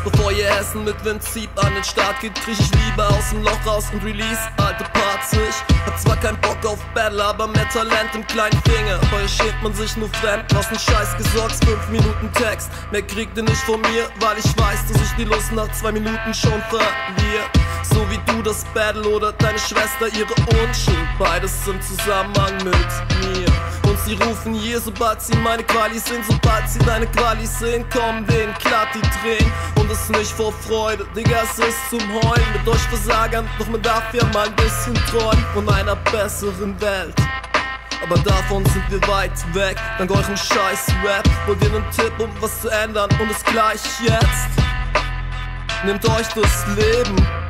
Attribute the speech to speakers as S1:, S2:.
S1: Bevor ihr Essen mit Prinzip an den Start geht, krieg ich lieber aus dem Loch raus und release alte Parts. Ich hab zwar keinen Bock auf Battle, aber mehr Talent im kleinen Finger. Bei schämt man sich nur fremd, aus dem Scheiß gesorgt, 5 Minuten Text. Mehr kriegt ihr nicht von mir, weil ich weiß, dass ich die Lust nach 2 Minuten schon verliere. So wie du das Battle oder deine Schwester ihre Unschuld, beides im Zusammenhang mit mir. Und sie rufen hier, sobald sie meine Qualis sehen, sobald sie deine Qualis sehen, kommen denen glatt die Tränen. Und es nicht vor Freude, Digga, es ist zum Heulen mit euch Versagern, doch man darf ja mal ein bisschen träumen von einer besseren Welt. Aber davon sind wir weit weg, dank eurem scheiß Rap. Wollt ihr einen Tipp, um was zu ändern und es gleich jetzt? Nehmt euch das Leben.